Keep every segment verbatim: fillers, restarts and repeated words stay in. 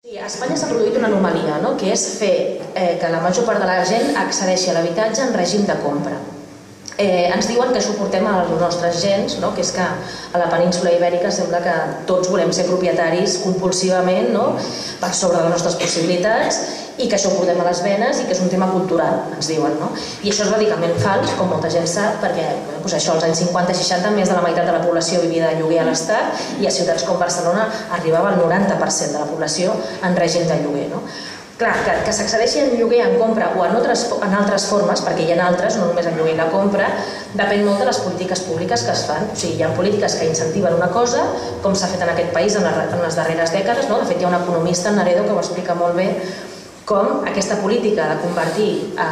Sí, a Espanya s'ha produït una anomalia, no? Que és fer eh, que la major part de la gent accedeixi a l'habitatge en règim de compra. Eh, ens diuen que això ho portem als nostres gens, no? Que és que a la península ibèrica sembla que tots volem ser propietaris compulsivament, no? Per sobre de les nostres possibilitats, i que això ho portem a les venes i que és un tema cultural, ens diuen, no? I això és radicalment fals, com molta gent sap, perquè doncs això, als anys cinquanta seixanta més de la meitat de la població vivia de lloguer a l'Estat i a ciutats com Barcelona arribava al noranta per cent de la població en règim de lloguer, no? Clar, que, que s'accedeixi en lloguer, en compra o en altres, en altres formes, perquè hi ha altres, no només en lloguer i la compra, depèn molt de les polítiques públiques que es fan. O sigui, hi ha polítiques que incentiven una cosa, com s'ha fet en aquest país en les, en les darreres dècades, no? De fet, hi ha un economista, en Naredo, que ho explica molt bé, com aquesta política de convertir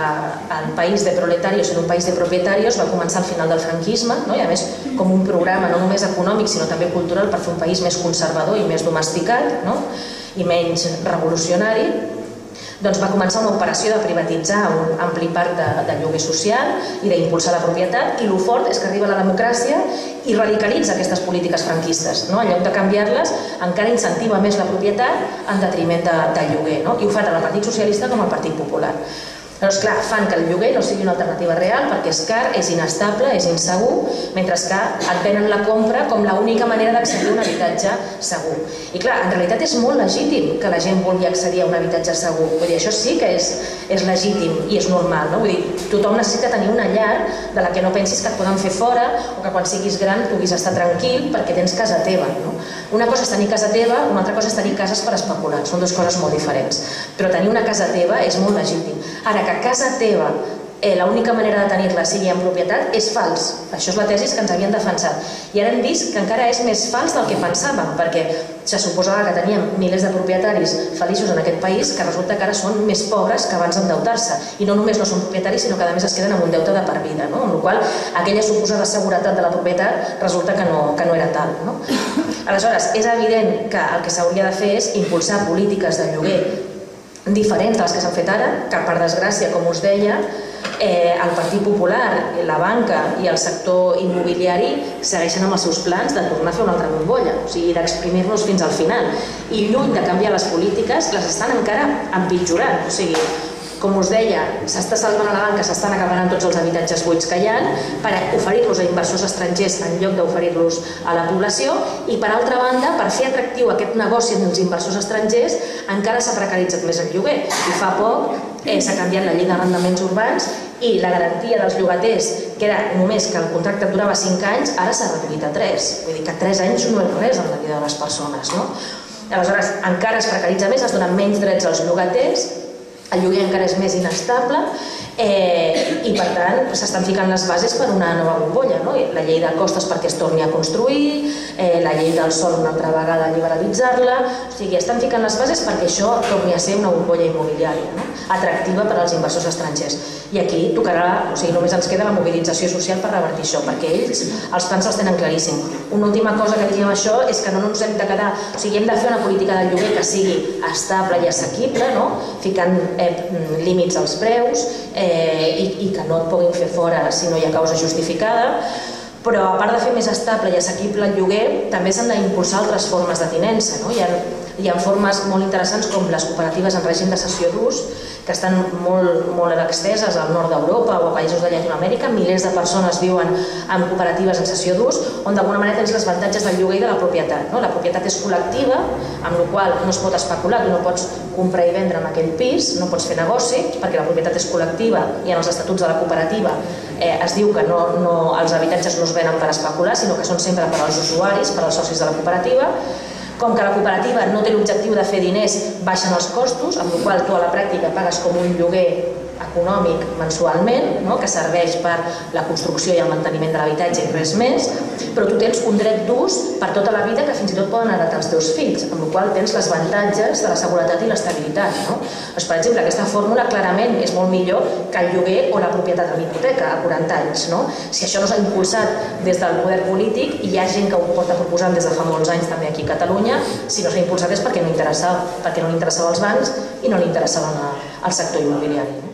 el país de proletarios en un país de propietarios va començar al final del franquisme, no? I a més com un programa no només econòmic sinó també cultural per fer un país més conservador i més domesticat, no? I menys revolucionari. Doncs va començar una operació de privatitzar un ampli parc de, de lloguer social i d'impulsar la propietat, i el fort és que arriba la democràcia i radicalitza aquestes polítiques franquistes, no? En lloc de canviar-les, encara incentiva més la propietat en detriment de, de lloguer, no? I ho fa tant el Partit Socialista com el Partit Popular. Llavors, clar, fan que el lloguer no sigui una alternativa real perquè és car, és inestable, és insegur, mentre que et venen la compra com l'única manera d'accedir a un habitatge segur. I clar, en realitat és molt legítim que la gent vulgui accedir a un habitatge segur. Vull dir, això sí que és, és legítim i és normal, no? Vull dir, tothom necessita tenir una llar de la que no pensis que et poden fer fora o que quan siguis gran puguis estar tranquil perquè tens casa teva, no? Una cosa és tenir casa teva, una altra cosa és tenir cases per especular. Són dues coses molt diferents. Però tenir una casa teva és molt legítim. Ara, que casa teva, eh, l'única manera de tenir-la sigui en propietat, és fals. Això és la tesi que ens havien defensat. I ara hem vist que encara és més fals del que pensàvem, perquè se suposava que teníem milers de propietaris feliços en aquest país, que resulta que ara són més pobres que abans d'endeutar-se. I no només no són propietaris, sinó que a més es queden amb un deute de per vida, no? Amb la qual cosa aquella suposada seguretat de la propietat resulta que no, que no era tal, no? Aleshores, és evident que el que s'hauria de fer és impulsar polítiques de lloguer diferents de les que s'han fet ara, que per desgràcia, com us deia, eh, el Partit Popular, la banca i el sector immobiliari segueixen amb els seus plans de tornar a fer una altra bombolla, o sigui, d'exprimir-nos fins al final. I lluny de canviar les polítiques, les estan encara empitjorant. O sigui, com us deia, s'està salvant a la banca, s'estan acabant tots els habitatges buits que hi ha per oferir-los a inversors estrangers en lloc d'oferir-los a la població, i per altra banda, per fer atractiu aquest negoci dels inversors estrangers, encara s'ha precaritzat més el lloguer. I fa poc eh, s'ha canviat la llei d'arrendaments urbans i la garantia dels llogaters, que era només que el contracte durava cinc anys, ara s'ha reduït a tres. Vull dir que tres anys no és res en la vida de les persones, no? Aleshores, encara es precaritza més, es donen menys drets als llogaters, el lloguer encara és més inestable, eh, i per tant s'estan ficant les bases per una nova bombolla, no? La llei de costes perquè es torni a construir, eh, la llei del sòl una altra vegada liberalitzar-la, o sigui, estan ficant les bases perquè això torni a ser una bombolla immobiliària, no? Atractiva per als inversors estrangers. I aquí tocarà, o sigui, només ens queda la mobilització social per revertir això, perquè ells els plans els tenen claríssim. Una última cosa que diguem això és que no ens hem de quedar, o sigui, hem de fer una política del lloguer que sigui estable i assequible, no? Ficant límits als preus eh, i, i que no et puguin fer fora si no hi ha causa justificada, però a part de fer més estable i assequible el lloguer, també s'han d'impulsar altres formes de tinença, no? Hi ha, hi ha formes molt interessants com les cooperatives en règim de cessió d'ús, que estan molt, molt exteses al nord d'Europa o a països de Llatinoamèrica. Milers de persones viuen en cooperatives en cessió d'ús, on d'alguna manera tens els avantatges del lloguer i de la propietat, no? La propietat és col·lectiva, amb la qual no es pot especular, tu no pots comprar i vendre en aquell pis, no pots fer negoci, perquè la propietat és col·lectiva i en els estatuts de la cooperativa eh, es diu que no, no, els habitatges no es venen per especular, sinó que són sempre per als usuaris, per als socis de la cooperativa. Com que la cooperativa no té l'objectiu de fer diners, baixen els costos, amb la qual cosa tu a la pràctica pagues com un lloguer econòmic mensualment, no? Que serveix per la construcció i el manteniment de l'habitatge i res més, però tu tens un dret d'ús per tota la vida que fins i tot poden heretar els teus fills, amb la qual cosa tens les avantatges de la seguretat i l'estabilitat, no? Doncs, per exemple, aquesta fórmula clarament és molt millor que el lloguer o la propietat de l'hipoteca a quaranta anys, no? Si això no s'ha impulsat des del poder polític, i hi ha gent que ho porta proposant des de fa molts anys també aquí a Catalunya, si no s'ha impulsat és perquè no interessava, perquè no li interessava als bancs i no li interessava al sector immobiliari.